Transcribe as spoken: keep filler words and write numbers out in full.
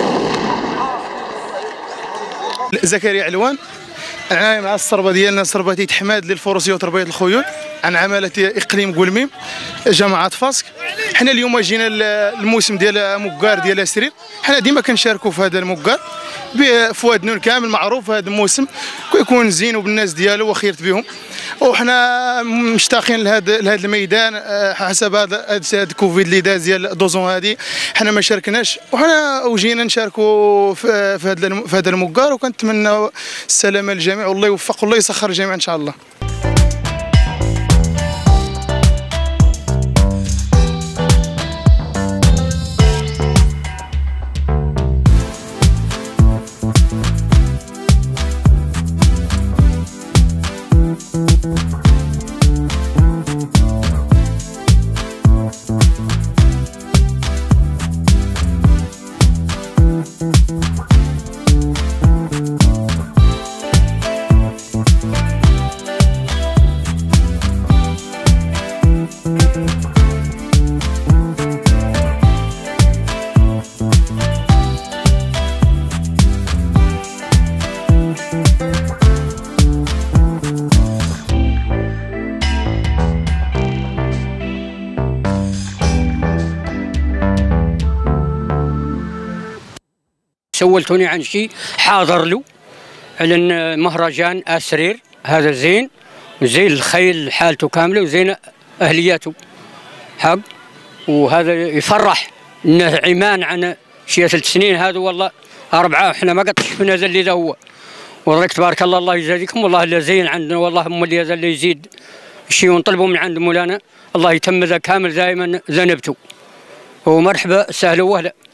زكريا علوان، أنا مع الصربة ديالنا صربة حماد للفروسية وتربية الخيول عن عمالة إقليم قولميم جماعة فاسك. حنا اليوم جينا الموسم ديال مكار ديال سرير، حنا ديما كنشاركوا في هذا المكار بفؤاد نون كامل معروف هذا الموسم كيكون زين وبالناس ديالو وخيرت بهم، وحنا مشتاقين لهذا لهذا الميدان حسب هذا هذا كوفيد اللي داز ديال دوزون هذه حنا ما شاركناش، وحنا وجينا نشاركوا في هذا في هذا المكار، وكنتمنى السلامه للجميع والله يوفق والله يسخر الجميع ان شاء الله. سولتوني عن شيء حاضر له على مهرجان اسرير، هذا زين زين الخيل حالته كامله وزين اهلياته حق، وهذا يفرح انه عمان عن شي ثلاث سنين هذا والله اربعه احنا ما قد شفنا هذا اللي هو، والله تبارك الله الله يجازيكم والله اللي زين عندنا والله هم اللي هذا اللي يزيد شيء ونطلبوا من عند مولانا الله يتم ذا كامل دائما ذنبته، ومرحبا سهلا وهلا.